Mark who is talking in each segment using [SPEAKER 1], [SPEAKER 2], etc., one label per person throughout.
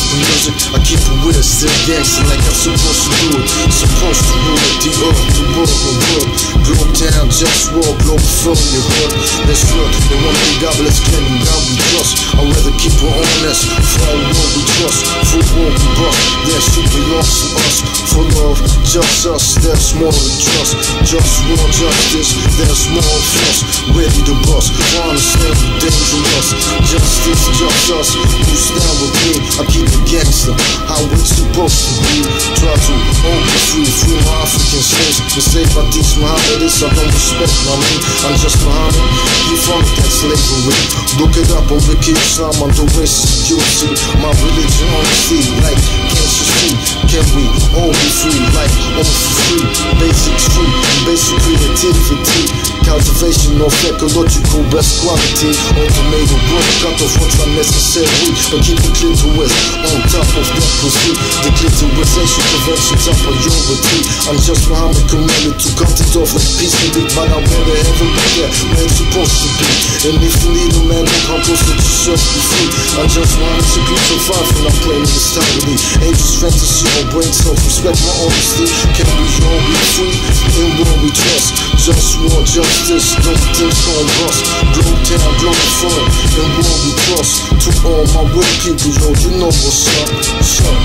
[SPEAKER 1] the music, I keep it with it, still gangsta like I'm supposed to do it. Supposed to rule it, the earth, the world, the world. Globe town, JustWar, Globalfirm, you heard? That's real, they wanna be godless, claiming God we trust. I'd rather keep it honest, for all world we trust, for world we bust. That shit belongs to us, for love, just us, there's more to trust. JustWar, justice, there's more of us, ready to bust. Understand the dangerous, justice, just us, who stand with me. I keep it gangster, how it's supposed to be. Try to own me free my African slaves. Enslaved by these Mohammedists, I don't respect my mean. I'm just Muhammad, he from that slavery. Look it up on Wiki Islam, I'm the racist, you'll see. My religion honesty, like, can't you see? Can we all be free, like, all for free? Basics free, basic creativity. Cultivation of ecological best quality. Automated work, cut off what's unnecessary, but keep the clitoris on top of that pursuit. The clitorisation prevention's a priority. I'm just Muhammad commanded to cut it off like peacefully, but I'd rather heaven be there where it's supposed to be. And if you need a man, then come close, let yourself be free. I just Muhammad to keep survive when I'm playing this tightly. Angels fantasy or brain self-respect my honesty. Can we all be free? In what we trust. JustWar, justice, don't think gon' bust. Globe town, Globalfirm, in what we trust. To all my real people, yo, you know what's up, what's up.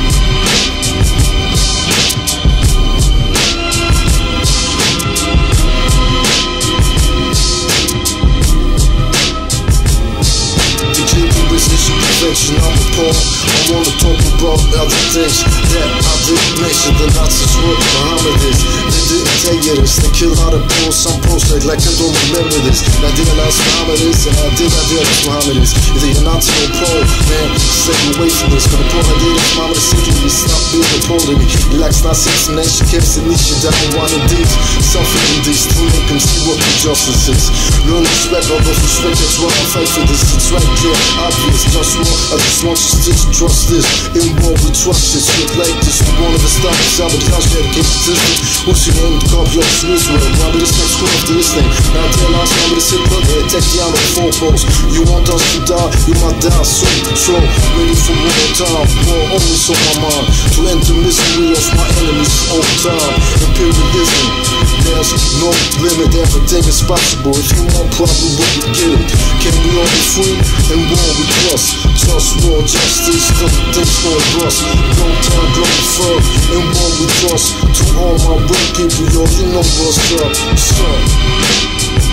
[SPEAKER 1] I'm appalled. I wanna talk about other things that I didn't mention. The Nazis were Muhammad is. They didn't tell you this. They kill how to post. Some post like I don't remember this. I realize Muhammad is, and I realize Muhammad is. Either you're not so Paul, man, stay away from this. But the point I did is Muhammad is seeking me. Stop being a Paul to me. He likes Nazis and she keeps the niche down one of these. Suffering these to make them see what the justice is. Learn respect, all those respect, that's why I fight for this. It's right here, obvious, JustWar. I just want you to trust this. In what we trust this. Shit like this. We wanted to stop the sabotage, dedicated system. What's your name? The copy of this way. Why be this next school after this thing? Now tell us how to sit plug here. Take the out of the 4 posts. You want us to die, you might die soon. So, ready for one more time. War always on my mind. To end the misery of my enemies all the time. Imperialism. There's no limit, everything is possible. If you want problem, we can get it. Can we all be free? And what we trust. JustWar, justice, don't think gon' bust. Globe town, Globalfirm, and what we trust. To all my real people, yo, you know what's up, what's up.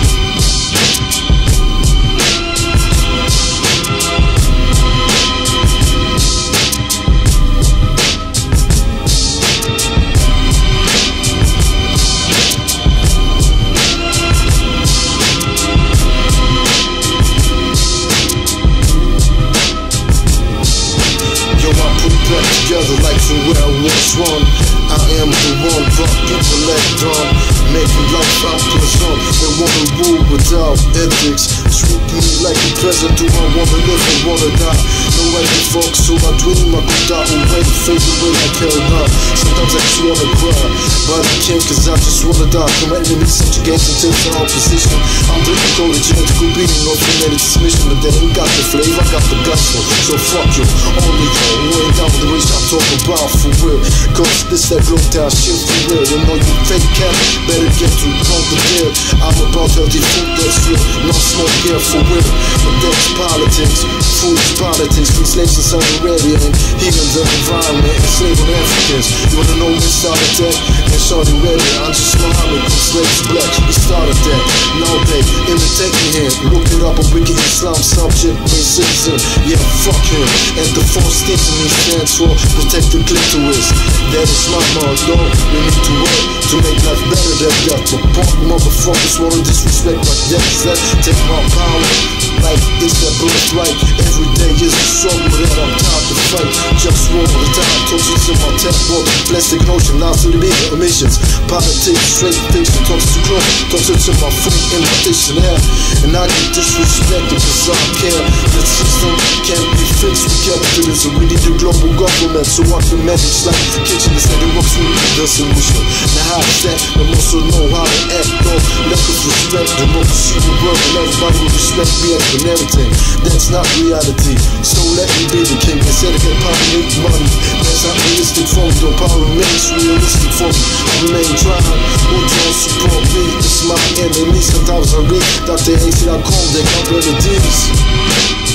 [SPEAKER 1] Together like from where I was one. I am the one, but people let down. Making life out pleasant. They wanna rule without ethics. Treat me like a peasant. Do I wanna live or wanna die? No way to fuck, so I dream I could die away. Fade away like hell not. Sometimes I just wanna cry, but I can't cause I just wanna die. From enemies subjugating to the opposition. I'm the encoded genetical being of genetic transmission. But they ain't got the flavor, I got the gospel. So fuck you, only you who ain't down with the race I'm talking about for real. Cause this that globe down shit for real. You know you fake cat, better get to know the deal. I'm about healthy food that's real. No smoke here for real. But that's politics, food is politics. Free slaves in Saudi Arabia and healing the environment. Enslaving Africans. You wanna know when started that? In Saudi Arabia, I'm just Muhammad, slaves black. We started that. Now they imitate me here. Look it up on Wiki Islam, subject, main citizen. Yeah, fuck him. And the false things in me stands for protect the clitoris. That is my motto. We need to work to make life better than death. But punk motherfuckers wanna disrespect like that. That take my power like it's that birthright. Every day is a struggle that I'm tired to fight. JustWar all the time, toxins in my tap book. Plastic notion, now to the big emissions. Politics, straight fiction, toxic clothes. Toxins in my food, in my dictionary. And I get disrespected cause I care. The system can't be fixed with capitalism. We need a global government so I can manage like kitchen instead of works with the solution. Now how is that? I also know how to act though. Lack of respect, democracy will work and everybody will respect me and everything. That's not reality. So let me be the king instead of get power make money. That's how realistic from the power makes realistic from the main trial. Who don't support me? It's my enemy. Sometimes I read Dr. AC.com, they got better deals.